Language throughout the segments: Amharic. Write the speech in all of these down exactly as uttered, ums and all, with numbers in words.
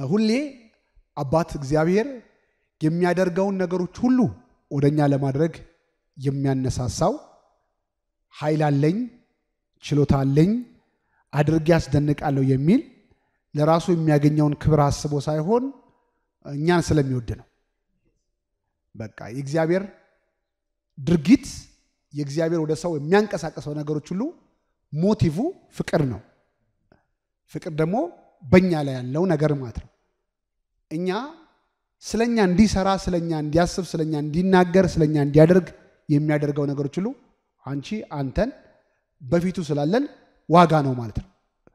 ሁሌ አባት እግዚአብሔር የሚያደርገውን ነገሮች ሁሉ ወደኛ ለማድረግ የሚያነሳሳው ኃይል አለኝ ችሎታ አለኝ አድርጌ ያስደንቃለሁ የሚል ለራሱ የሚያገኘውን ክብር አስቦ ሳይሆን እኛን ስለሚወድ ነው በቃ የእግዚአብሔር ድርጊት የእግዚአብሔር ወደ ሰው የሚያንቀሳቀሰው ነገሮች ሁሉ ሞቲቭ ፍቅር ነው ፍቅር ደግሞ በእኛ ላይ ያለው ነገር ማለት ነው እኛ ስለኛ እንዲሰራ ስለኛ እንዲያስብ ስለኛ እንዲናገር ስለኛ እንዲያደርግ የሚያደርገው ነገሮች ሁሉ አንቺ አንተን በፊቱ ስላለን ዋጋ ነው ማለት ነው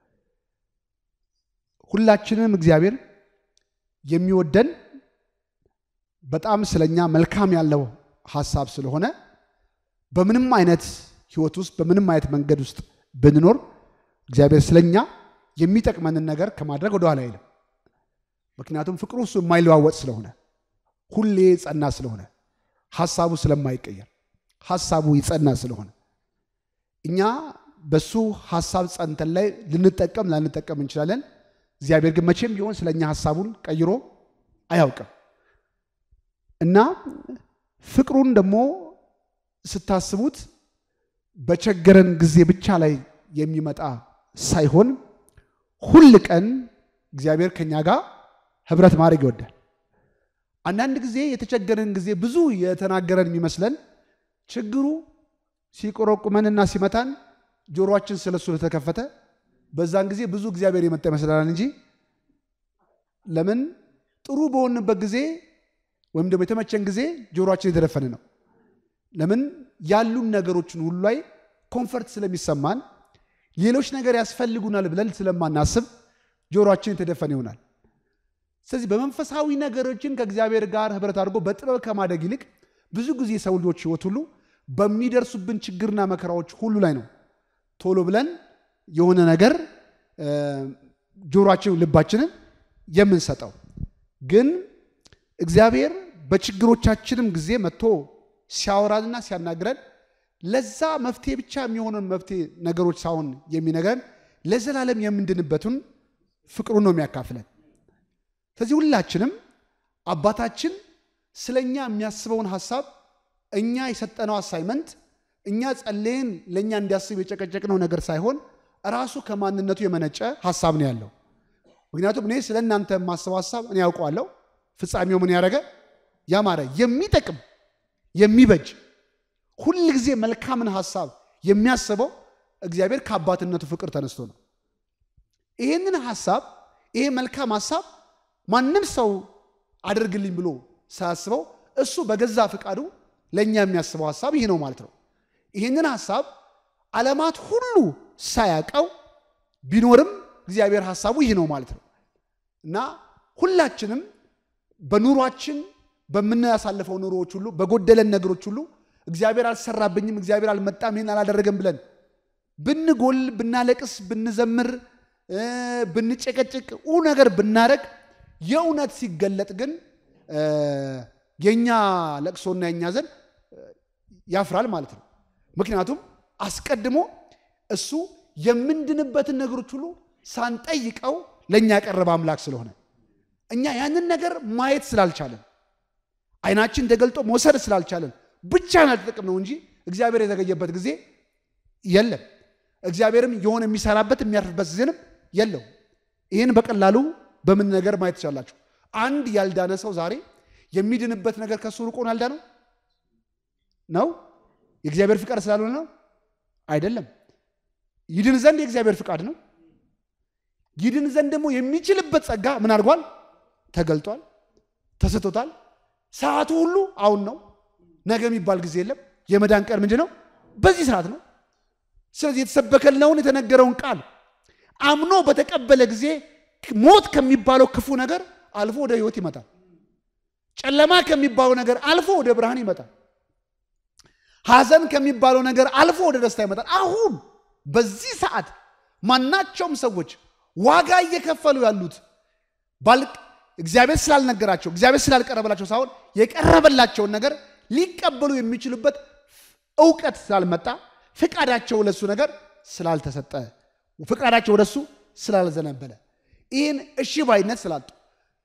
ሁላችንም እግዚአብሔር የሚወደን በጣም ስለኛ መልካም ያለው ሐሳብ ስለሆነ በምንም አይነት ህይወት ውስጥ በምንም አይነት መንገድ ውስጥ ብንኖር እግዚአብሔር ስለኛ የሚጠቅመንን ነገር ከማድረግ ወደ ኋላ አይልም ምክንያቱም ፍቅሩ እሱ የማይለዋወጥ ስለሆነ ሁሌ ጸና ስለሆነ ሐሳቡ ስለማይቀየር ሐሳቡ ይጸና ስለሆነ እኛ በሱ ሐሳብ ጸንተን ላይ ልንጠቀም ላንጠቀም እንችላለን እግዚአብሔር ግን መቼም ቢሆን ስለኛ ሐሳቡን ቀይሮ አያውቅም እና ፍቅሩን ደግሞ ስታስቡት በቸገረን ጊዜ ብቻ ላይ የሚመጣ ሳይሆን ሁሉ ቀን እግዚአብሔር ከኛ ጋር ህብረት ማድረግ ይወዳል አንዳንድ ጊዜ የተቸገረን ጊዜ ብዙ የተናገረን የሚመስለን ችግሩ ሲቆረቁመንና ሲመታን ጆሮአችን ስለሱ ለተከፈተ በዛን ጊዜ ብዙ እግዚአብሔር የመጣ ይመስላል እንጂ ለምን ጥሩ በሆንበት ጊዜ ወይም ደግሞ የተመቸን ጊዜ ጆሮአችን የተደፈነ ነው ለምን ያሉን ነገሮችን ሁሉ ላይ ኮምፎርት ስለሚሰማን ሌሎች ነገር ያስፈልጉናል ብለን ስለማናስብ ጆሮአችን የተደፈነ ይሆናል ስለዚህ በመንፈሳዊ ነገሮችን ከእግዚአብሔር ጋር ህብረት አድርጎ በጥበብ ከማደግ ይልቅ ብዙ ጊዜ ሰው ልጆች ህይወት ሁሉ በሚደርሱብን ችግርና መከራዎች ሁሉ ላይ ነው ቶሎ ብለን የሆነ ነገር ጆሮአችን ልባችንን የምንሰጠው ግን እግዚአብሔር በችግሮቻችንም ጊዜ መጥቶ ሲያወራልና ሲያናግረን ለዛ መፍትሄ ብቻ የሚሆነን መፍትሄ ነገሮች ሳይሆን የሚነገረን ለዘላለም የምንድንበቱን ፍቅሩን ነው የሚያካፍለን ስለዚህ ሁላችንም አባታችን ስለኛ የሚያስበውን ሐሳብ እኛ የሰጠነው አሳይመንት እኛ ጸልየን ለኛ እንዲያስብ የጨቀጨቅነው ነገር ሳይሆን ራሱ ከማንነቱ የመነጨ ሐሳብ ነው ያለው ምክንያቱም እኔ ስለናንተ የማስበው ሐሳብ እኔ ያውቀዋለሁ ፍጻሜው ምን ያረገ ያማረ የሚጠቅም የሚበጅ ሁሉ ጊዜ መልካምን ሐሳብ የሚያስበው እግዚአብሔር ከአባትነቱ ፍቅር ተነስቶ ነው ይሄንን ሐሳብ ይሄ መልካም ሐሳብ ማንንም ሰው አድርግልኝ ብሎ ሳያስበው እሱ በገዛ ፍቃዱ ለኛ የሚያስበው ሐሳብ ይሄ ነው ማለት ነው ይሄንን ሐሳብ ዓለማት ሁሉ ሳያቀው ቢኖርም እግዚአብሔር ሐሳቡ ይሄ ነው ማለት ነው እና ሁላችንም በኑሯችን በመናሳለፈው ኑሮዎች ሁሉ በጎደለን ነገሮች ሁሉ እግዚአብሔር አልሰራብኝም እግዚአብሔር አልመጣም ይሄን አላደረገም ብለን ብንጎል ብናለቅስ ብንዘምር ብንጨቀጭቅ ኡ ነገር ብናረግ የእውነት ሲገለጥ ግን የኛ ለቅሶና የኛ ዘን ያፍራል ማለት ነው ምክንያቱም አስቀድሞ እሱ የምንድንበትን ነገሮች ሁሉ ሳንጠይቀው ለኛ ያቀረበ አምላክ ስለሆነ እኛ ያንን ነገር ማየት ስላልቻለን አይናችን ተገልጦ መውሰድ ስላልቻለን ብቻ ናጥቅም ነው እንጂ እግዚአብሔር የተገየበት ጊዜ የለም እግዚአብሔርም የሆነ የሚሰራበት የሚያርፍበት ጊዜንም የለው ይሄን በቀላሉ በምን ነገር ማየት ይችላልላችሁ አንድ ያልዳነ ሰው ዛሬ የሚድንበት ነገር ከሱ ሩቆ ነው ያልዳነው ነው የእግዚአብሔር ፍቃድ ስላልሆነ ነው አይደለም ይድን ዘንድ የእግዚአብሔር ፍቃድ ነው ይድን ዘንድ ደግሞ የሚችልበት ጸጋ ምን አድርጓል ተገልጧል ተሰጥቶታል ሰዓቱ ሁሉ አሁን ነው ነገ የሚባል ጊዜ የለም የመዳን ቀን ምንድነው በዚህ ሰዓት ነው ስለዚህ የተሰበከልነውን የተነገረውን ቃል አምኖ በተቀበለ ጊዜ ሞት ከሚባለው ክፉ ነገር አልፎ ወደ ህይወት ይመጣል ጨለማ ከሚባለው ነገር አልፎ ወደ ብርሃን ይመጣል ሐዘን ከሚባለው ነገር አልፎ ወደ ደስታ ይመጣል አሁን በዚህ ሰዓት ማናቸውም ሰዎች ዋጋ እየከፈሉ ያሉት ባልቅ እግዚአብሔር ስላልነገራቸው እግዚአብሔር ስላልቀረበላቸው ሳይሆን የቀረበላቸው ነገር ሊቀበሉ የሚችሉበት ዕውቀት ስላልመጣ ፍቃዳቸው ለሱ ነገር ስላልተሰጠ ፍቃዳቸው ወደሱ ስላልዘነበለ ይሄን እሺ ባይነት ስላጡ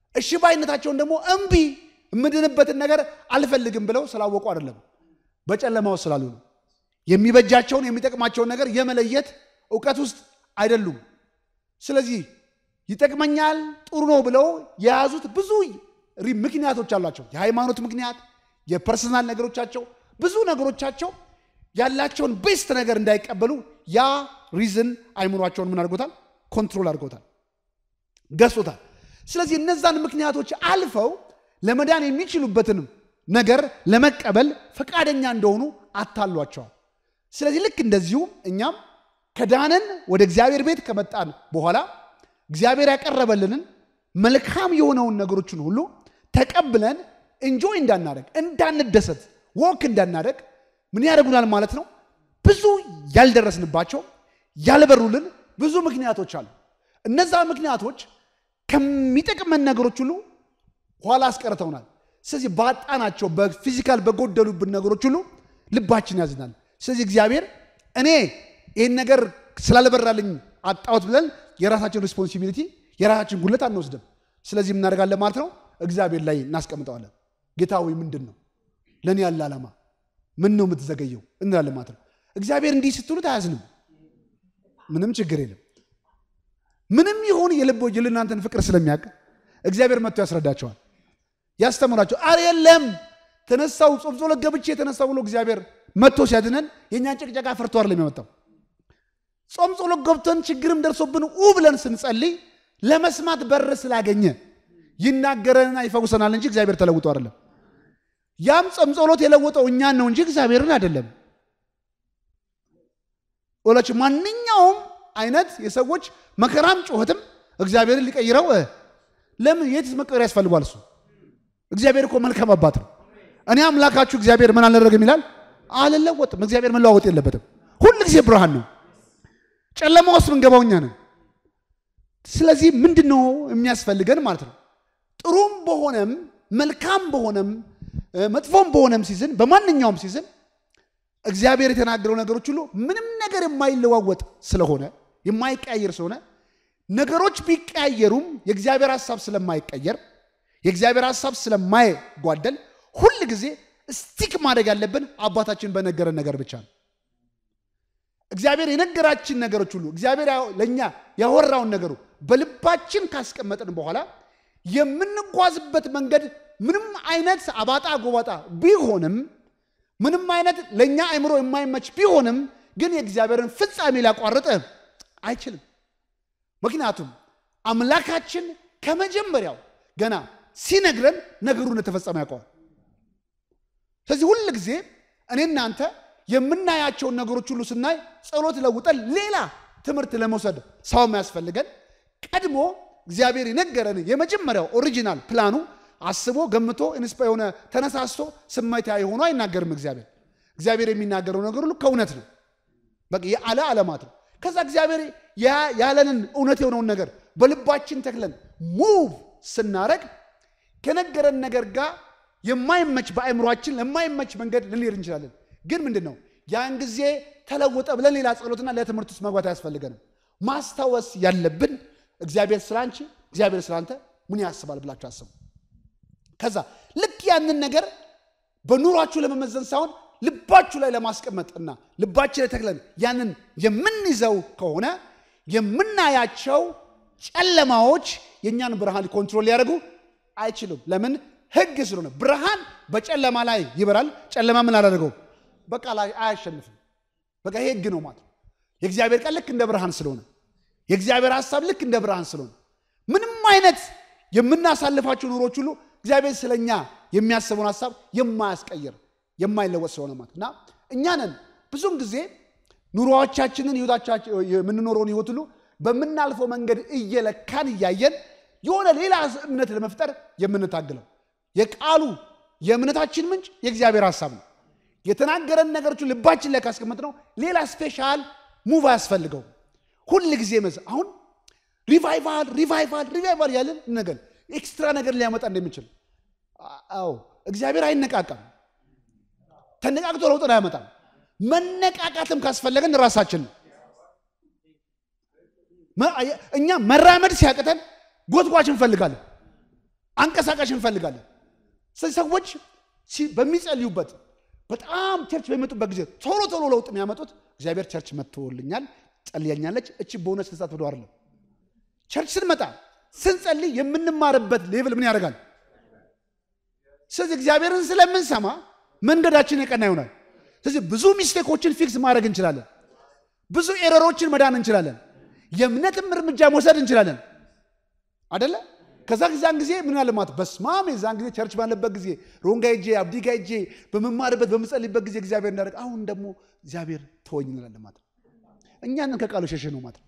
እሺ ባይነታቸውን ደግሞ እምቢ ምድንበትን ነገር አልፈልግም ብለው ስላወቁ አይደለም በጨለማው ስላሉ ነው የሚበጃቸውን የሚጠቅማቸውን ነገር የመለየት ዕውቀት ውስጥ አይደሉም ስለዚህ ይጠቅመኛል ጥሩ ነው ብለው የያዙት ብዙ ምክንያቶች አሏቸው የሃይማኖት ምክንያት የፐርሰናል ነገሮቻቸው ብዙ ነገሮቻቸው ያላቸውን ቤስት ነገር እንዳይቀበሉ ያ ሪዝን አይምሯቸውን ምን አድርጎታል ኮንትሮል አድርጎታል ገሶታል ስለዚህ እነዛን ምክንያቶች አልፈው ለመዳን የሚችሉበትን ነገር ለመቀበል ፈቃደኛ እንደሆኑ አታሏቸዋል ስለዚህ ልክ እንደዚሁ እኛም ከዳነን ወደ እግዚአብሔር ቤት ከመጣን በኋላ እግዚአብሔር ያቀረበልንን መልካም የሆነውን ነገሮችን ሁሉ ተቀብለን ኢንጆይ እንዳናደርግ እንዳንደሰት ወክ እንዳናደርግ ምን ያደርጉናል ማለት ነው ብዙ ያልደረስንባቸው ያልበሩልን ብዙ ምክንያቶች አሉ እነዛ ምክንያቶች ከሚጠቅመን ነገሮች ሁሉ ኋላ አስቀርተውናል ስለዚህ ባጣናቸው በፊዚካል በጎደሉብን ነገሮች ሁሉ ልባችን ያዝናል ስለዚህ እግዚአብሔር እኔ ይሄን ነገር ስላልበራልኝ አጣውት ብለን የራሳችን ሪስፖንሲቢሊቲ የራሳችን ጉልበት አንወስድም ስለዚህ ምን እናደርጋለን ማለት ነው እግዚአብሔር ላይ እናስቀምጣለን ጌታው ምንድነው ለኔ ያለ ዓላማ ምን ነው የምትዘገየው እንላለን ማለት ነው እግዚአብሔር እንዲህ ስትሉት አያዝንም ምንም ችግር የለም ምንም ይሁን የልቦ የልናንተን ፍቅር ስለሚያውቅ እግዚአብሔር መጥቶ ያስረዳቸዋል ያስተምራቸው አይደለም ተነሳው ጾም ጸሎት ገብቼ ተነሳው ብሎ እግዚአብሔር መጥቶ ሲያድነን የኛን ጭቅጨቃ ፈርቶ አይደለም የመጣው ጾም ጸሎት ገብተን ችግርም ደርሶብን ኡ ብለን ስንጸልይ ለመስማት በር ስላገኘ ይናገረንና ይፈውሰናል እንጂ እግዚአብሔር ተለውጦ አይደለም ያም ጾም ጸሎት የለወጠው እኛን ነው እንጂ እግዚአብሔርን አይደለም ወላች ማንኛውም አይነት የሰዎች መከራም ጮህትም እግዚአብሔርን ሊቀይረው ለምን የትስ መቀየር ያስፈልጋል እሱ እግዚአብሔር እኮ መልካም አባት ነው እኔ አምላካችሁ እግዚአብሔር ምን አላደረገም ይላል አልለወጥም እግዚአብሔር መለዋወጥ የለበትም ሁሉ ጊዜ ብርሃን ነው ጨለማ ውስጥ ምንገባው እኛ ነን ስለዚህ ምንድነው የሚያስፈልገን ማለት ነው ጥሩም በሆነም መልካም በሆነም መጥፎም በሆነም ሲዝን በማንኛውም ሲዝን እግዚአብሔር የተናገረው ነገሮች ሁሉ ምንም ነገር የማይለዋወጥ ስለሆነ የማይቀየር ስለሆነ ነገሮች ቢቀየሩም የእግዚአብሔር ሐሳብ ስለማይቀየር የእግዚአብሔር ሐሳብ ስለማይጓደል ሁሉ ጊዜ ስቲክ ማድረግ ያለብን አባታችን በነገረን ነገር ብቻ ነው እግዚአብሔር የነገራችን ነገሮች ሁሉ እግዚአብሔር ለኛ ያወራውን ነገሩ በልባችን ካስቀመጥን በኋላ የምንጓዝበት መንገድ ምንም አይነት አባጣ ጎባጣ ቢሆንም ምንም አይነት ለኛ አይምሮ የማይመች ቢሆንም ግን የእግዚአብሔርን ፍጻሜ ሊያቋርጥ አይችልም ምክንያቱም አምላካችን ከመጀመሪያው ገና ሲነግረን ነገሩን ተፈጸመ ያውቃል ስለዚህ ሁሉ ጊዜ እኔና አንተ የምናያቸው ነገሮች ሁሉ ስናይ ጸሎት ለውጠን ሌላ ትምህርት ለመውሰድ ሰው የሚያስፈልገን ቀድሞ እግዚአብሔር የነገረን የመጀመሪያው ኦሪጂናል ፕላኑ አስቦ ገምቶ ኢንስፓየር ሆነ ተነሳስቶ ስሜታዊ ሆኖ አይናገርም እግዚአብሔር እግዚአብሔር የሚናገረው ነገር ሁሉ ከእውነት ነው በቃ ያለ ዓለማት ነው ከዛ እግዚአብሔር ያለንን እውነት የሆነውን ነገር በልባችን ተክለን ሙቭ ስናረግ ከነገረን ነገር ጋር የማይመች በአእምሮአችን ለማይመች መንገድ ልንሄድ እንችላለን ግን ምንድነው ያን ጊዜ ተለወጠ ብለን ሌላ ጸሎትና ለትምህርት ውስጥ መግባት ያስፈልገናል ማስተዋወስ ያለብን እግዚአብሔር ስላንቺ እግዚአብሔር ስላንተ ምን ያስባል ብላችሁ አስቡ ከዛ ልክ ያንን ነገር በኑሯችሁ ለመመዘን ሳይሆን ልባችሁ ላይ ለማስቀመጥና ልባችን ላይ ተክለን ያንን የምንይዘው ከሆነ የምናያቸው ጨለማዎች የኛን ብርሃን ኮንትሮል ያደርጉ አይችሉም ለምን ህግ ስለሆነ ብርሃን በጨለማ ላይ ይበራል ጨለማ ምን አደረገው በቃ ላይ አያሸንፍም በቃ ህግ ነው ማለት የእግዚአብሔር ቃል ልክ እንደ ብርሃን ስለሆነ የእግዚአብሔር ሐሳብ ልክ እንደ ብርሃን ስለሆነ ምንም አይነት የምናሳልፋቸው ኑሮች ሁሉ እግዚአብሔር ስለኛ የሚያስበውን ሐሳብ የማያስቀይር የማይለወጥ ስለሆነ ማለትና እኛ ነን ብዙም ጊዜ ኑሮዎቻችንን ህይወታችን የምንኖረውን ህይወት ሁሉ በመናልፈው መንገድ እየለካን ያያየን የሆነ ሌላ እምነት ለመፍጠር የምንታገለው የቃሉ የእምነታችን ምንጭ የእግዚአብሔር ሐሳብ ነው የተናገረን ነገሮች ልባችን ላይ ካስቀመጥነው ሌላ ስፔሻል ሙቭ ያስፈልገው ሁሉ ጊዜ መዝ አሁን ሪቫይቫል ሪቫይቫል ሪቫይቫል ያለን ነገር ኤክስትራ ነገር ሊያመጣ እንደሚችል አዎ እግዚአብሔር አይነቃቃም ተነቃቅቶ ለውጥ ያመጣል መነቃቃትም ካስፈለገን ራሳችን እኛ መራመድ ሲያቀተን ጎትጓችን ፈልጋለን አንቀሳቃሽ እንፈልጋለን ሰዎች በሚጸልዩበት በጣም ቸርች በሚመጡበት ጊዜ ቶሎ ቶሎ ለውጥ የሚያመጡት እግዚአብሔር ቸርች መጥቶልኛል ጸልያኛለች እቺ ቦነስ ተሳት ወደ አይደለም ቸርች ስንመጣ ስንጸልይ የምንማርበት ሌቭል ምን ያደርጋል ስለዚህ እግዚአብሔርን ስለምንሰማ መንገዳችን የቀና ይሆናል ስለዚህ ብዙ ሚስቴኮችን ፊክስ ማድረግ እንችላለን ብዙ ኤረሮችን መዳን እንችላለን የእምነትም እርምጃ መውሰድ እንችላለን አይደለ ከዛ ጊዜን ጊዜ ምን ያለ ማለት በስማም የዛን ጊዜ ቸርች ባለበት ጊዜ ሮንጋይጄ አብዲጋይጄ በመማርበት በመጸልይበት ጊዜ እግዚአብሔር እንዳደረገ አሁን ደግሞ እግዚአብሔር ተወኝ እንላለን ማለት እኛን ከቃሉ ሸሸ ነው ማለት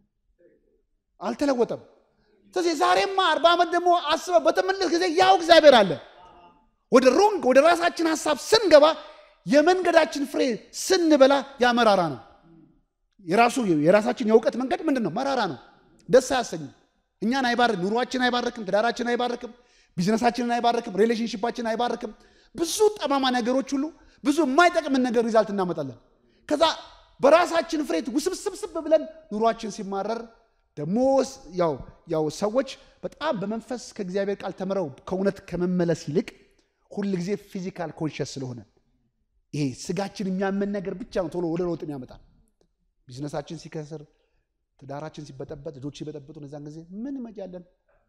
አልተለወጠም ስለዚህ ዛሬማ አርባ ዓመት ደግሞ አስበ በተመለስ ጊዜ ያው እግዚአብሔር አለ ወደ ሮንግ ወደ ራሳችን ሐሳብ ስንገባ የመንገዳችን ፍሬ ስንበላ ያመራራ ነው የራሱ የራሳችን የውቀት መንገድ ምንድነው መራራ ነው ደስ ያሰኝ እኛን አይባርክ ኑሯችን አይባርክም ትዳራችን አይባርክም ቢዝነሳችንን አይባርክም ሪሌሽንሺፓችን አይባርክም ብዙ ጠማማ ነገሮች ሁሉ ብዙ የማይጠቅም ነገር ሪዛልት እናመጣለን ከዛ በራሳችን ፍሬት ውስብስብስብ ብለን ኑሯችን ሲማረር ደሞ ያው ያው ሰዎች በጣም በመንፈስ ከእግዚአብሔር ቃል ተመረው ከእውነት ከመመለስ ይልቅ ሁሉ ጊዜ ፊዚካል ኮንሺየስ ስለሆነ ይሄ ስጋችን የሚያመን ነገር ብቻ ነው ቶሎ ወደ ለውጥ የሚያመጣ ቢዝነሳችን ሲከስር ትዳራችን ሲበጠበጥ ልጆች ሲበጠበጡ ነዛን ጊዜ ምን መጃለን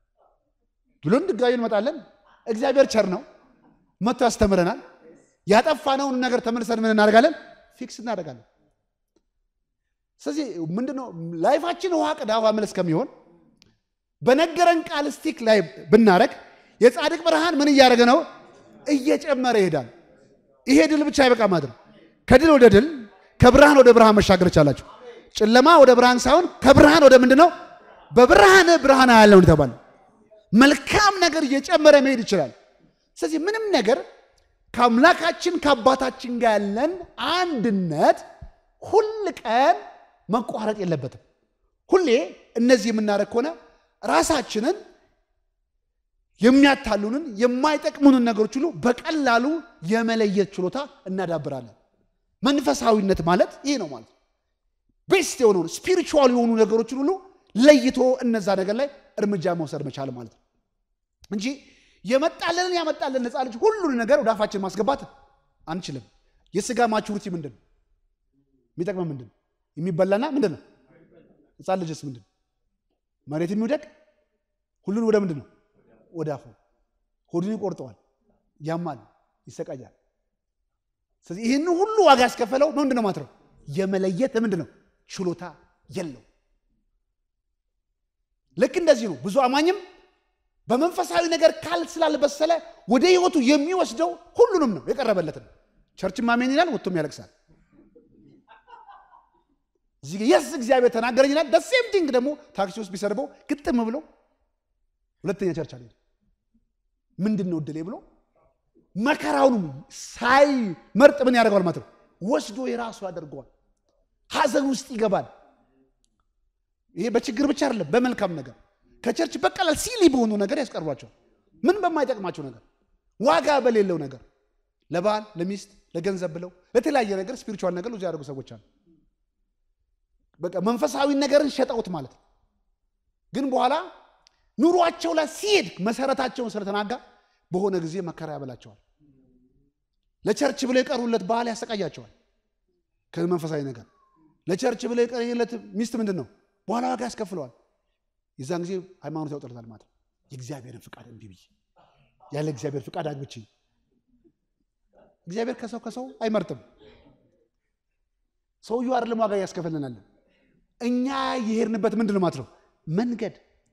ብሎን ድጋሚ እንመጣለን እግዚአብሔር ቸር ነው መጥቶ ያስተምረናል ያጠፋነውን ነገር ተመልሰን ምን እናደርጋለን ፊክስ እናደርጋለን ስለዚህ ምንድነው ላይፋችን ውሃ ቀዳ ውሃ መለስ ከሚሆን በነገረን ቃል ስቲክ ላይ ብናረግ የጻድቅ ብርሃን ምን እያደረገ ነው እየጨመረ ይሄዳል ይሄ ድል ብቻ አይበቃ ማለት ከድል ወደ ድል ከብርሃን ወደ ብርሃን መሻገር ይቻላል ጨለማ ወደ ብርሃን ሳይሆን ከብርሃን ወደ ምንድነው በብርሃን ብርሃን ያለው ተባለ መልካም ነገር እየጨመረ መሄድ ይችላል ስለዚህ ምንም ነገር ከአምላካችን ከአባታችን ጋር ያለን አንድነት ሁሉ ቀን መቋረጥ የለበትም ሁሌ እነዚህ የምናረግ ሆነ ራሳችንን የሚያታሉንን የማይጠቅሙንን ነገሮች ሁሉ በቀላሉ የመለየት ችሎታ እናዳብራለን መንፈሳዊነት ማለት ይሄ ነው ማለት ቤስት የሆኑ ስፒሪቹዋል የሆኑ ነገሮችን ሁሉ ለይቶ እነዛ ነገር ላይ እርምጃ መውሰድ መቻል ማለት ነው እንጂ የመጣልን ያመጣልን ነፃ ልጅ ሁሉን ነገር ወደ አፋችን ማስገባት አንችልም የስጋ ማቹሪቲ ምንድነው የሚጠቅመው ምንድነው የሚበላና ምንድነው ነፃ ልጅስ ምንድነው መሬት የሚወደቅ ሁሉን ወደ ምንድነው ወደ አፉ ሆዱን ይቆርጠዋል ያማል ይሰቃያል ስለዚህ ይሄን ሁሉ ዋጋ ያስከፈለው ምንድነው ማለት ነው የመለየት ምንድነው ችሎታ የለው ልክ እንደዚህ ነው ብዙ አማኝም በመንፈሳዊ ነገር ካል ስላልበሰለ ወደ ህይወቱ የሚወስደው ሁሉንም ነው የቀረበለት ነው ቸርች ማመን ይላል ወጥቶም ያለቅሳል እዚህ የስ እግዚአብሔር ተናገረኝ ይላል the same thing ደግሞ ታክሲ ውስጥ ቢሰርበው ግጥም ብሎ ሁለተኛ ቸርች አለ ምንድነው ድሌ ብሎ መከራውን ሳይ መርጥ ምን ያደርጋል ማለት ነው ወስዶ የራሱ ያደርገዋል ሐዘን ውስጥ ይገባል ይሄ በችግር ብቻ አይደለም በመልካም ነገር ከቸርች በቀላል ሲሊ በሆኑ ነገር ያስቀርባቸው ምን በማይጠቅማቸው ነገር ዋጋ በሌለው ነገር ለባል ለሚስት ለገንዘብ ብለው ለተለያየ ነገር ስፒሪቹዋል ነገር ለዚህ ያደርጉ ሰዎች አሉ በቃ መንፈሳዊ ነገርን ሸጣውት ማለት ግን በኋላ ኑሯቸው ላይ ሲሄድ መሰረታቸውን ስለተናጋ በሆነ ጊዜ መከራ ያበላቸዋል ለቸርች ብለው የቀሩለት ባል ያሰቃያቸዋል ከመንፈሳዊ ነገር ለቸርች ብለው የቀሩለት ሚስት ምንድነው በኋላ ዋጋ ያስከፍለዋል የዛን ጊዜ ሃይማኖት ያወጣታል ማለት የእግዚአብሔርን ፍቃድ እንቢ ብዬ ያለ እግዚአብሔር ፍቃድ አግብቼ እግዚአብሔር ከሰው ከሰው አይመርጥም ሰው ይዋር ለማጋ ያስከፍለናል እኛ ይሄርንበት ምንድነው ማለት ነው መንገድ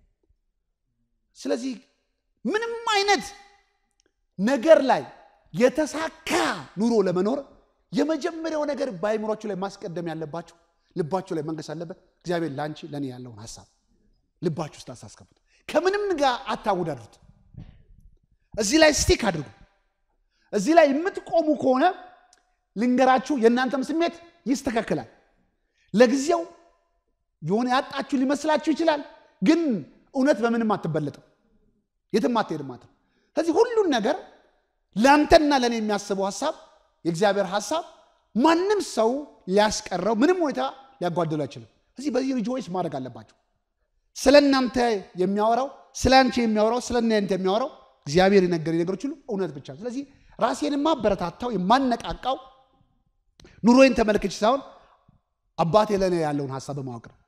ስለዚህ ምንም አይነት ነገር ላይ የተሳካ ኑሮ ለመኖር የመጀመሪያው ነገር ባይምሮቹ ላይ ማስቀደም ያለባችሁ ልባችሁ ላይ መንገስ አለበት እግዚአብሔር ላንቺ ለኔ ያለውን ሐሳብ ልባችሁ ውስጥ አሳስከቡት ከምንም ጋር አታውዳዱት እዚህ ላይ ስቲክ አድርጉ እዚህ ላይ የምትቆሙ ከሆነ ልንገራችሁ የእናንተም ስሜት ይስተካከላል ለጊዜው የሆነ ያጣችሁ ሊመስላችሁ ይችላል ግን እውነት በምንም አትበለጠው የትም አትሄድም ማለት ስለዚህ ሁሉን ነገር ላንተና ለኔ የሚያስበው ሐሳብ የእግዚአብሔር ሐሳብ ማንም ሰው ሊያስቀረው ምንም ወይታ ሊያጓደለው አይችልም ስለዚህ በዚህ ሪጆይስ ማድረግ አለባችሁ ስለናንተ የሚያወራው ስላንቺ የሚያወራው ስለእናንተ የሚያወራው እግዚአብሔር የነገረኝ ነገሮች ሁሉ እውነት ብቻ። ስለዚህ ራሴን ማበረታታው የማነቃቃው ኑሮዬን ተመልክቼ ሳይሆን አባቴ ለኔ ያለውን ሐሳብ ማወቅ ነው።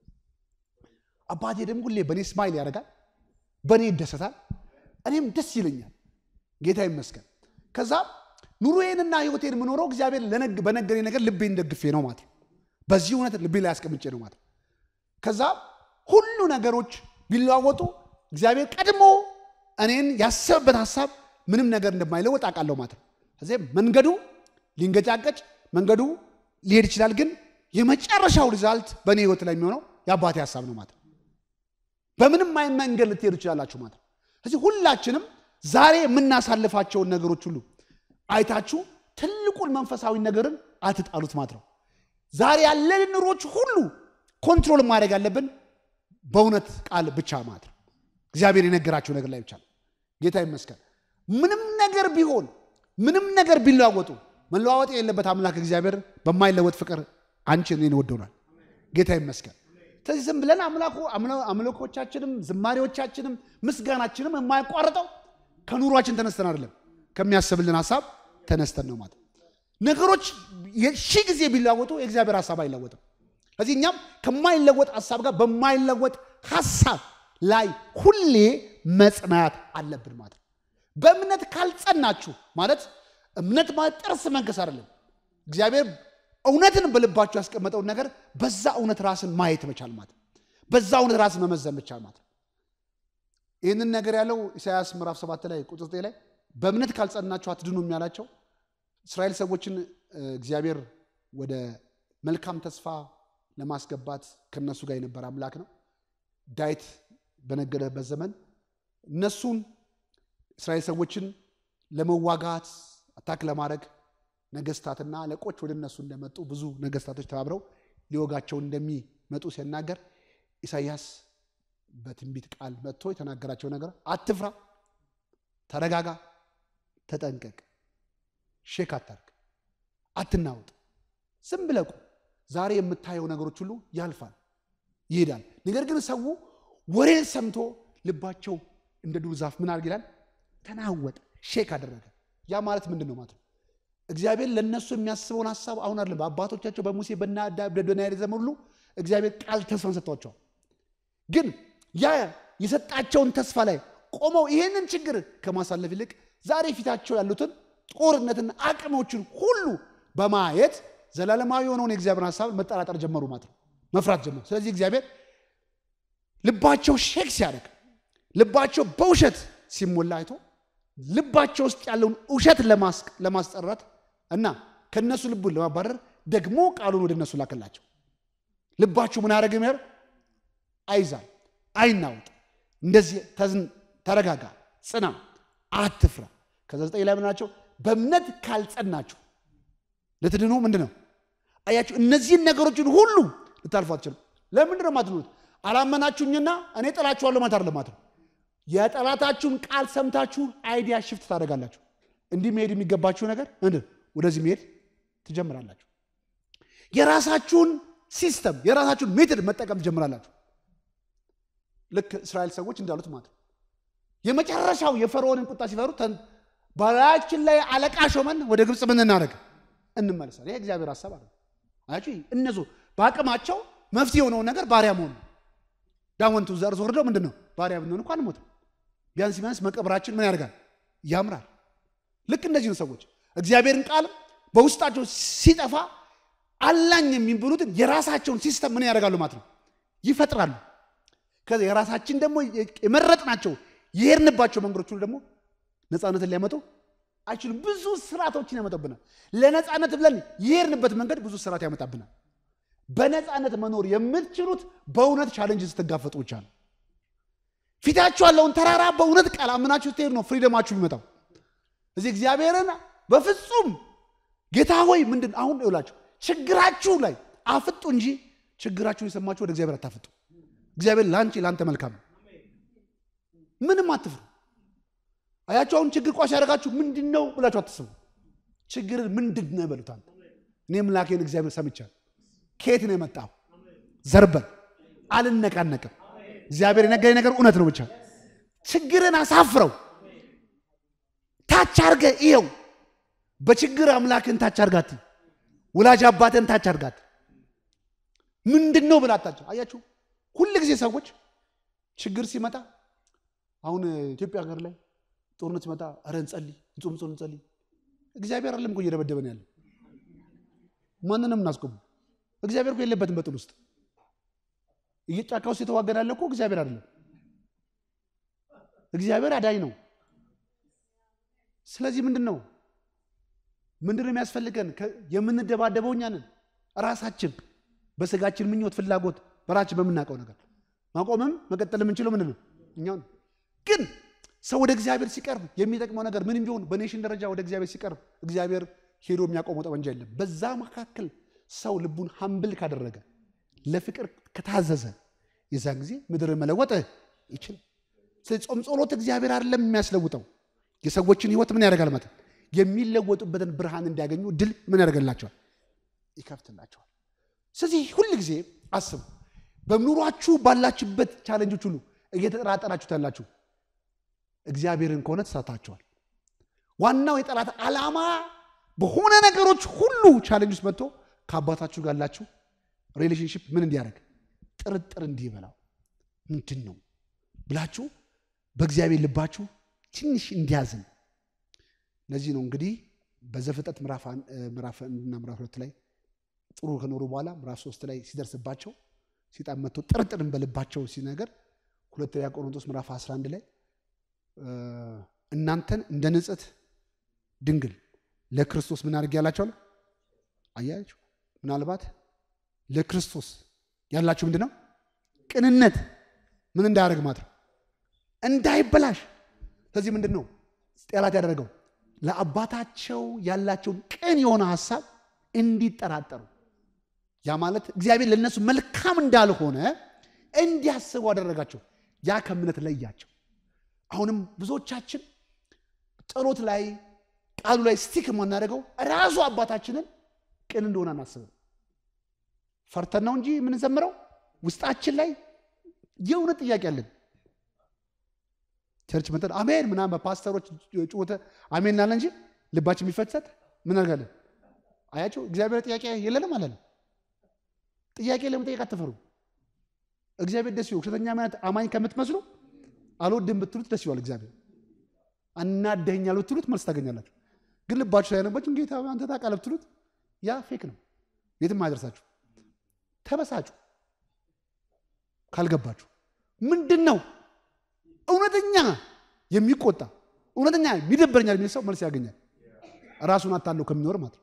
አባቴ ደግሞ ሁሌ በኔ ስማይል ያደርጋል፣ በኔ ይደሰታል፣ እኔም ደስ ይለኛል። ጌታ ይመስገን። ከዛ ኑሮዬንና ህይወቴን ምኖረው እግዚአብሔር ለነግ በነገረኝ ነገር ልቤን ደግፌ ነው ማለት ነው። በዚህ እውነት ልቤ ላይ አስቀምጬ ነው ማለት ነው። ከዛ ሁሉ ነገሮች ቢለዋወጡ እግዚአብሔር ቀድሞ እኔን ያሰበበት ሐሳብ ምንም ነገር እንደማይለወጥ አውቃለሁ ማለት ነው። ስለዚህ መንገዱ ሊንገጫገጭ መንገዱ ሊሄድ ይችላል፣ ግን የመጨረሻው ሪዛልት በእኔ ህይወት ላይ የሚሆነው የአባቴ ሐሳብ ነው ማለት ነው። በምንም አይነት መንገድ ልትሄዱ ይችላላችሁ ማለት ነው። ስለዚህ ሁላችንም ዛሬ የምናሳልፋቸውን ነገሮች ሁሉ አይታችሁ ትልቁን መንፈሳዊ ነገርን አትጣሉት ማለት ነው። ዛሬ ያለን ኑሮች ሁሉ ኮንትሮል ማድረግ ያለብን በእውነት ቃል ብቻ ማለት ነው። እግዚአብሔር የነገራችሁ ነገር ላይ ብቻ ነው። ጌታ ይመስገን። ምንም ነገር ቢሆን ምንም ነገር ቢለዋወጡ መለዋወጥ የሌለበት አምላክ እግዚአብሔር በማይለወጥ ፍቅር አንቺን እኔን ወዶናል። ጌታ ይመስገን። ስለዚህ ዝም ብለን አምላኩ አምልኮቻችንም ዝማሬዎቻችንም ምስጋናችንም የማይቋረጠው ከኑሯችን ተነስተን አይደለም፣ ከሚያስብልን ሐሳብ ተነስተን ነው ማለት። ነገሮች ሺህ ጊዜ ቢለዋወጡ የእግዚአብሔር ሐሳብ አይለወጥም። ስለዚህ እኛም ከማይለወጥ ሐሳብ ጋር በማይለወጥ ሐሳብ ላይ ሁሌ መጽናት አለብን ማለት ነው። በእምነት ካልጸናችሁ ማለት እምነት ማለት ጥርስ መንከስ አይደለም። እግዚአብሔር እውነትን በልባችሁ ያስቀመጠውን ነገር በዛ እውነት ራስን ማየት መቻል ማለት ነው። በዛ እውነት ራስን መመዘን መቻል ማለት ነው። ይህንን ነገር ያለው ኢሳይያስ ምዕራፍ ሰባት ላይ ቁጥር ዘጠኝ ላይ በእምነት ካልጸናችሁ አትድኑም ያላቸው እስራኤል ሰዎችን እግዚአብሔር ወደ መልካም ተስፋ ለማስገባት ከነሱ ጋር የነበረ አምላክ ነው። ዳዊት በነገደበት ዘመን እነሱን እስራኤል ሰዎችን ለመዋጋት አታክ ለማድረግ ነገስታትና አለቆች ወደ እነሱ እንደመጡ ብዙ ነገስታቶች ተባብረው ሊወጋቸው እንደሚመጡ ሲናገር ኢሳይያስ በትንቢት ቃል መጥቶ የተናገራቸው ነገር አትፍራ፣ ተረጋጋ፣ ተጠንቀቅ፣ ሼክ አታርግ፣ አትናወጥ፣ ዝም ብለህ ቁም። ዛሬ የምታየው ነገሮች ሁሉ ያልፋል፣ ይሄዳል። ነገር ግን ሰው ወሬን ሰምቶ ልባቸው እንደ ዱር ዛፍ ምን አድርግ ይላል? ተናወጠ፣ ሼክ አደረገ። ያ ማለት ምንድን ነው ማለት ነው? እግዚአብሔር ለነሱ የሚያስበውን ሐሳብ አሁን አይደለም። በአባቶቻቸው በሙሴ በናዳብ ዘመን ሁሉ እግዚአብሔር ቃል ተስፋን ሰጥቷቸዋል። ግን ያ የሰጣቸውን ተስፋ ላይ ቆመው ይሄንን ችግር ከማሳለፍ ይልቅ ዛሬ ፊታቸው ያሉትን ጦርነትና አቅሞችን ሁሉ በማየት ዘላለማዊ የሆነውን የእግዚአብሔር ሐሳብ መጠራጠር ጀመሩ ማለት ነው፣ መፍራት ጀመሩ። ስለዚህ እግዚአብሔር ልባቸው ሼክ ሲያደርግ ልባቸው በውሸት ሲሞላ አይቶ ልባቸው ውስጥ ያለውን ውሸት ለማስጠራት እና ከነሱ ልቡን ለማባረር ደግሞ ቃሉን ወደ እነሱ ላከላቸው። ልባችሁ ምን አደረገ? ምር አይዛል፣ አይናወጥ፣ እንደዚህ ተረጋጋ፣ ጽና፣ አትፍራ። ከዛ ዘጠኝ ላይ ምናቸው በእምነት ካልጸናችሁ ለትድኑ ምንድነው? አያችሁ እነዚህን ነገሮችን ሁሉ ልታልፏቸው። ለምንድን ነው ማትሉት? አላመናችሁኝና እኔ ጥላችኋለሁ ማለት አይደለም ማለት ነው። የጠላታችሁን ቃል ሰምታችሁ አይዲያ ሽፍት ታደርጋላችሁ። እንዲህ መሄድ የሚገባችሁ ነገር እንዴ ወደዚህ መሄድ ትጀምራላችሁ። የራሳችሁን ሲስተም የራሳችሁን ሜተድ መጠቀም ትጀምራላችሁ። ልክ እስራኤል ሰዎች እንዳሉት ማለት ነው። የመጨረሻው የፈርዖንን ቁጣ ሲፈሩ ባሪያችን ላይ አለቃ ሾመን ወደ ግብጽ ምን እናደርግ እንመለሳለን። ይሄ እግዚአብሔር ሐሳብ አይደል? አያችሁ እነሱ በአቅማቸው መፍትሄ የሆነውን ነገር ባሪያ መሆን ዳወንቱ ዘር ወርደው ምንድነው ባሪያ ብንሆን እንኳን ሞት ቢያንስ ቢያንስ መቀበራችን ምን ያደርጋል? ያምራል። ልክ እነዚህ ሰዎች እግዚአብሔርን ቃል በውስጣቸው ሲጠፋ አላኝ የሚብሉትን የራሳቸውን ሲስተም ምን ያደርጋሉ ማለት ነው ይፈጥራሉ። ከዛ የራሳችን ደግሞ የመረጥናቸው የሄድንባቸው መንገዶች ሁሉ ደግሞ ነፃነትን ሊያመጡ አይችሉም። ብዙ ስራቶችን ያመጣብናል። ለነፃነት ብለን የሄድንበት መንገድ ብዙ ስራት ያመጣብናል። በነፃነት መኖር የምትችሉት በእውነት ቻሌንጅ ስትጋፈጡ ብቻ ነው። ፊታችሁ ያለውን ተራራ በእውነት ቃል አምናችሁ ስትሄዱ ነው ፍሪደማችሁ የሚመጣው። እዚህ እግዚአብሔርን በፍጹም ጌታ ሆይ ምንድን አሁን ይውላችሁ ችግራችሁ ላይ አፍጡ እንጂ ችግራችሁን የሰማችሁ ወደ እግዚአብሔር አታፍጡ። እግዚአብሔር ላንቺ ላንተ መልካም ነው። ምንም አትፍሩ። አያችሁ አሁን ችግር ቋሽ ያደርጋችሁ ምንድነው ብላችሁ አትስቡ። ችግርን ምንድነው በሉት። አንተ እኔም ላኬን እግዚአብሔር ሰምቻለሁ። ከየት ነው የመጣው? ዘርበል አልነቃነቅም። እግዚአብሔር የነገረኝ ነገር እውነት ነው ብቻ ችግርን አሳፍረው ታች አርገ ይሄው በችግር አምላክን ታች አርጋት ወላጅ አባተን ታች አርጋት ምንድነው ብላታችሁ አያችሁ ሁሉ ጊዜ ሰዎች ችግር ሲመጣ አሁን ኢትዮጵያ ሀገር ላይ ጦርነት ሲመጣ አረ እንጸልይ ጾም ጾም እንጸልይ እግዚአብሔር አይደለም እኮ እየደበደበን ያለው ማንንም እናስቆም እግዚአብሔር እኮ የለበትም በጥል ውስጥ እየጫካው ሲተዋገዳለ እኮ እግዚአብሔር አይደለም እግዚአብሔር አዳኝ ነው ስለዚህ ምንድነው ምንድነው የሚያስፈልገን የምንደባደበው እኛ ነን ራሳችን በስጋችን ምኞት ፍላጎት በራችን በመናቀው ነገር ማቆምም መቀጠልም እንችለው ምንድነው እኛው ግን ሰው ወደ እግዚአብሔር ሲቀርብ የሚጠቅመው ነገር ምንም ቢሆን በኔሽን ደረጃ ወደ እግዚአብሔር ሲቀርብ እግዚአብሔር ሄዶ የሚያቆመው ጠመንጃ የለም በዛ መካከል ሰው ልቡን ሀምብል ካደረገ ለፍቅር ከታዘዘ የዛን ጊዜ ምድር መለወጥ ይችላል ስለዚህ ጾም ጸሎት እግዚአብሔር አይደለም የሚያስለውጠው የሰዎችን ህይወት ምን ያደርጋል ማለት የሚለወጡበትን ብርሃን እንዲያገኙ ድል ምን ያደርጋላቸዋል ይከፍትላቸዋል ስለዚህ ሁሉ ጊዜ አስቡ በመኖራችሁ ባላችሁበት ቻሌንጆች ሁሉ እየተጠራጠራችሁ ታላችሁ እግዚአብሔርን ከሆነ ተሳታችኋል ዋናው የጠላት ዓላማ በሆነ ነገሮች ሁሉ ቻሌንጅስ መጥቶ ከአባታችሁ ጋር ያላችሁ ሪሌሽንሺፕ ምን እንዲያደርግ ጥርጥር እንዲበላው ምንድነው ብላችሁ በእግዚአብሔር ልባችሁ ትንሽ እንዲያዝን ለዚህ ነው እንግዲህ በዘፍጥረት ምዕራፍ ምዕራፍ እና ምዕራፍ ሁለት ላይ ጥሩ ከኖሩ በኋላ ምዕራፍ ሶስት ላይ ሲደርስባቸው ሲጣም መጥቶ ጥርጥርን በልባቸው ሲነገር ሁለተኛ ቆሮንቶስ ምዕራፍ አስራ አንድ ላይ እናንተን እንደ ንጽሕት ድንግል ለክርስቶስ ምን አድርግ ያላችሁ አያችሁ ምናልባት ለክርስቶስ ያላችሁ ምንድነው ቅንነት ምን እንዳያደርግ ማለት እንዳይበላሽ ስለዚህ ምንድነው ጠላት ያደረገው ለአባታቸው ያላቸው ቅን የሆነ ሐሳብ እንዲጠራጠሩ ያ ማለት እግዚአብሔር ለነሱ መልካም እንዳልሆነ እንዲያስቡ አደረጋቸው ያ ከእምነት ለያቸው አሁንም ብዙዎቻችን ጸሎት ላይ ቃሉ ላይ ስቲክ ማናደርገው ራሱ አባታችንን ቅን እንደሆነ እናስብ ፈርተን ነው እንጂ ምን ዘምረው ውስጣችን ላይ የእውነት ጥያቄ አለን ቸርች መተን አሜን ምናምን በፓስተሮች ጩኸተ አሜን እናለን እንጂ ልባችን የሚፈተት ምን አርጋለን አያችሁ እግዚአብሔር ጥያቄ የለንም ማለት ጥያቄ ለመጠየቅ አትፈሩ እግዚአብሔር ደስ ይለው ከተኛ ማለት አማኝ ከምትመስሉ አልወድም ብትሉት ደስ ይዋል እግዚአብሔር አናደኛል ብትሉት መልስ ታገኛላችሁ ግን ልባችሁ ላይ ያነበችው ጌታ አንተ ታቃለ ብትሉት ያ ፌክ ነው የትም አይደርሳችሁ ተበሳጩ ካልገባችሁ ምንድነው እውነተኛ የሚቆጣ እውነተኛ የሚደበረኛል የሚል ሰው መልስ ያገኛል ራሱን አታለው ከሚኖር ማለት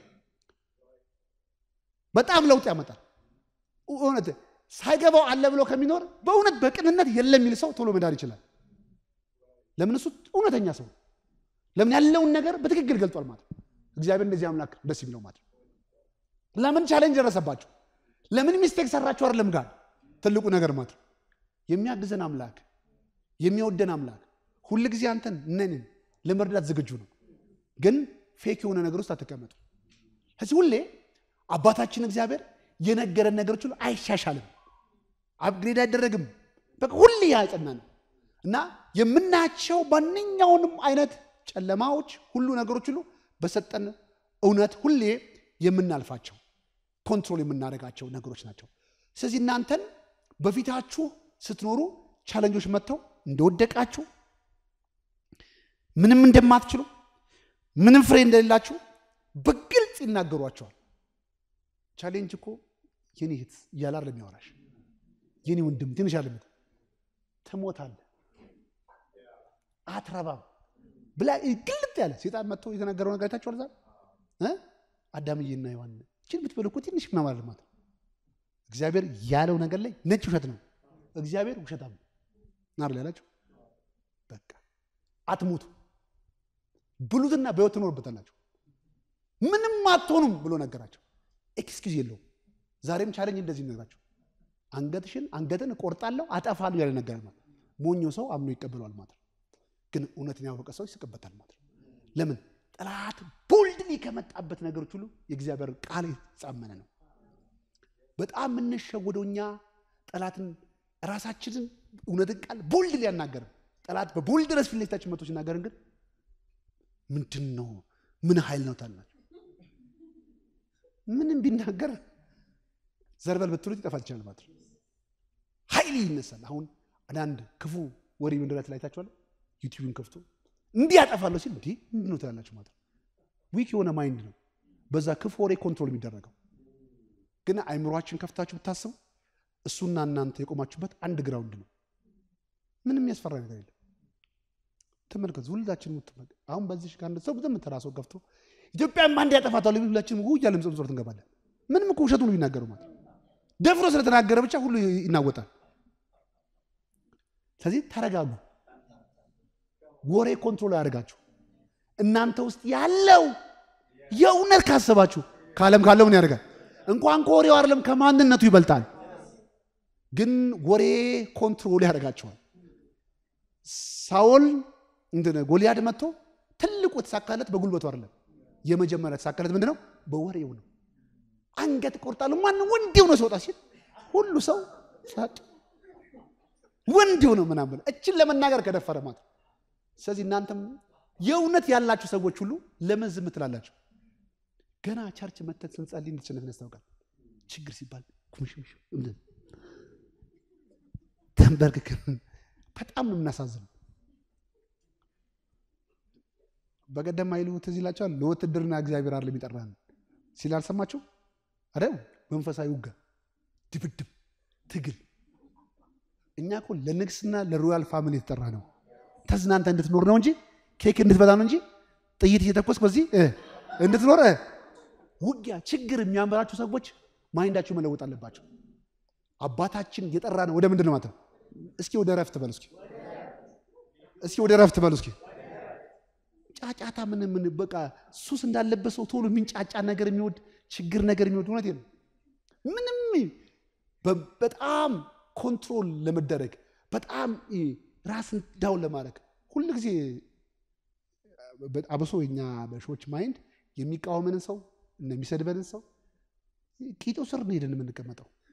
በጣም ለውጥ ያመጣል እውነት ሳይገባው አለ ብሎ ከሚኖር በእውነት በቅንነት የለም የሚል ሰው ቶሎ መዳር ይችላል ለምን እሱ እውነተኛ ሰው ለምን ያለውን ነገር በትክክል ገልጧል ማለት እግዚአብሔር እንደዚህ አምላክ ደስ ይለው ማለት ለምን ቻሌንጅ ደረሰባችሁ ለምን ሚስቴክ ሰራችሁ አይደለም ጋር ትልቁ ነገር ማለት የሚያግዘን አምላክ የሚወደን አምላክ ሁሉ ጊዜ አንተን ነን ለመርዳት ዝግጁ ነው ግን ፌክ የሆነ ነገር ውስጥ አትቀመጡ ስለዚህ ሁሌ አባታችን እግዚአብሔር የነገረን ነገሮች ሁሉ አይሻሻልም አፕግሬድ አይደረግም በቃ ሁሌ ያጸናን እና የምናቸው ባንኛውንም አይነት ጨለማዎች ሁሉ ነገሮች ሁሉ በሰጠን እውነት ሁሌ የምናልፋቸው ኮንትሮል የምናደርጋቸው ነገሮች ናቸው ስለዚህ እናንተን በፊታችሁ ስትኖሩ ቻሌንጆች መጥተው እንደወደቃችሁ ምንም እንደማትችሉ ምንም ፍሬ እንደሌላችሁ በግልጽ ይናገሯቸዋል ቻሌንጅ እኮ የኔ እህት ያላር ለሚያወራሽ የኔ ወንድም ትንሽ አለበት ተሞታለህ አትረባም ብላ ግልጥ ያለ ሰይጣን መጥቶ የተናገረው ነገር ታችኋል ዛሬ እ አዳምዬና ሔዋን እቺን ብትበሉ እኮ ትንሽ ነው ማለት ማለት እግዚአብሔር ያለው ነገር ላይ ነጭ ውሸት ነው እግዚአብሔር ውሸታም ናር ለላችሁ በቃ አትሞቱ ብሉትና በህይወት ትኖርበታላችሁ ምንም አትሆኑም ብሎ ነገራቸው ኤክስኪውዝ የለው ዛሬም ቻሌንጅ እንደዚህ ነገራቸው አንገትሽን አንገትን ቆርጣለሁ አጠፋለሁ ያለ ነገር ማለት ሞኞ ሰው አምኖ ይቀበላል ማለት ግን እውነትን ያወቀ ሰው ይስቀበታል ማለት ለምን ጠላት ቦልድሊ ከመጣበት ነገሮች ሁሉ የእግዚአብሔር ቃል የተጻመነ ነው በጣም እንሸወደውኛ ጠላትን ራሳችንን እውነትን ቃል ቦልድሊ ያናገር ጠላት በቡልድረስ ፊት ለፊታችን መጥቶ ሲናገርን ግን ምንድነው ምን ኃይል ነው ታላችሁ ምንም ቢናገር ዘርበል በትሉት ይጠፋል ይችላል ማለት ነው ኃይል ይነሳል አሁን አንድ ክፉ ወሬ ምንድነው ታይታችኋል ዩቲዩብን ከፍቶ እንዲህ ያጠፋለሁ ሲል እንዴ ምንድነው ታላላችሁ ማለት ዊክ የሆነ ማይንድ ነው በዛ ክፉ ወሬ ኮንትሮል የሚደረገው ግን አይምሮአችን ከፍታችሁ ብታስቡ እሱና እናንተ የቆማችሁበት አንድ ግራውንድ ነው ምንም ያስፈራ ነገር የለም ተመልከቱ ሁላችንም ተመልከቱ አሁን በዚህ ጋር ሰው ዝም ተራሰው ገፍቶ ኢትዮጵያን ማን ያጠፋታል ሁላችንም ሁሉ ያለም ጾም ጾም እንገባለን ምንም እኮ ውሸቱን ይናገሩ ማለት ደፍሮ ስለተናገረ ብቻ ሁሉ ይናወጣል ስለዚህ ተረጋጉ ወሬ ኮንትሮል ያደርጋችሁ እናንተ ውስጥ ያለው የእውነት ካሰባችሁ ካለም ካለው ምን ያደርጋል እንኳን ኮሬው አይደለም ከማንነቱ ይበልጣል ግን ወሬ ኮንትሮል ያደርጋቸዋል ሳውል እንደነ ጎልያድ መጥቶ ትልቁ ተሳካለት በጉልበቱ አይደለም የመጀመሪያ ተሳካለት ምንድነው በወሬው ነው አንገት ቆርጣለሁ ማን ወንዴው ነው ሲወጣ ሲል ሁሉ ሰው ሳጥ ወንዴው ነው ምናምን እችን ለመናገር ከደፈረ ማለት ስለዚህ እናንተም የእውነት ያላችሁ ሰዎች ሁሉ ለምን ዝም ትላላችሁ ገና ቸርች መተት ስንጸልይ እንድትነፍ ነስተውቃል ችግር ሲባል ኩምሽምሽ እንደ ተንበርክክ በጣም ነው እናሳዝነው በቀደም አይሉ ተዚላቻው ለወትድርና እግዚአብሔር አይደለም ይጠራን ሲል አልሰማችሁ አይደል መንፈሳዊ ውጋ ድብድብ ትግል እኛ እኮ ለንግስና ለሮያል ፋሚሊ ተጠራ ነው ተዝናንተ እንድትኖር ነው እንጂ ኬክ እንድትበላ ነው እንጂ ጥይት እየተኮስክ በዚህ እንድትኖር ውጊያ ችግር የሚያምራችሁ ሰዎች ማይንዳችሁ መለወጥ አለባችሁ አባታችን እየጠራ ነው ወደ ምንድነው ማለት እስኪ ወደ ረፍት በሉ እስኪ እስኪ ወደ ረፍት በሉ እስኪ ጫጫታ ምን ምን በቃ ሱስ እንዳለበት ሰው ቶሎ ምንጫጫ ነገር የሚወድ ችግር ነገር የሚወድ ሆነ ነው ምንም በጣም ኮንትሮል ለመደረግ በጣም ራስን ዳውን ለማድረግ ሁሉ ጊዜ አብሶ እኛ በሾች ማይንድ የሚቃወመንን ሰው እና የሚሰድበንን ሰው ቂጦ ስር ነው ሄደን የምንቀመጠው